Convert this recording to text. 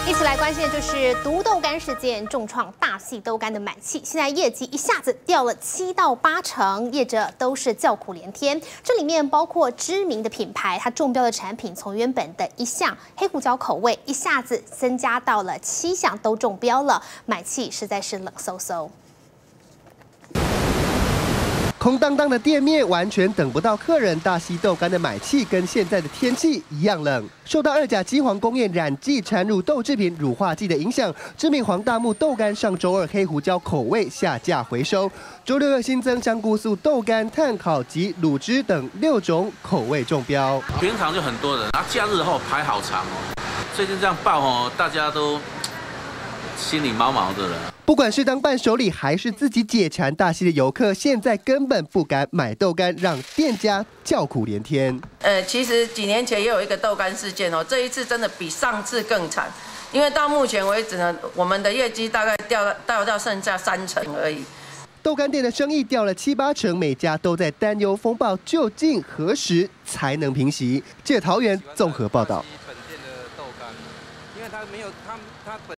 一起来关心的就是毒豆干事件，重创大系豆干的买气，现在业绩一下子掉了7到8成，业者都是叫苦连天。这里面包括知名的品牌，它中标的产品从原本的1项黑胡椒口味，一下子增加到了7项都中标了，买气实在是冷飕飕。 空荡荡的店面完全等不到客人，大溪豆干的买气跟现在的天气一样冷。受到2甲基黄工业染剂掺入豆制品乳化剂的影响，知名黄大木豆干上周2黑胡椒口味下架回收，周6又新增香菇素豆干、炭烤及卤汁等6种口味中标。 平常就很多人，然后假日后排好长哦。最近这样爆哦，大家都心里毛毛的了。 不管是当伴手礼还是自己解馋，大溪的游客现在根本不敢买豆干，让店家叫苦连天。 其实几年前也有一个豆干事件哦，这一次真的比上次更惨，因为到目前为止呢，我们的业绩大概掉到剩下3成而已。 豆干店的生意掉了7、8成，每家都在担忧风暴究竟何时才能平息。记者桃园综合报道。本店的豆干，因为它没有它本。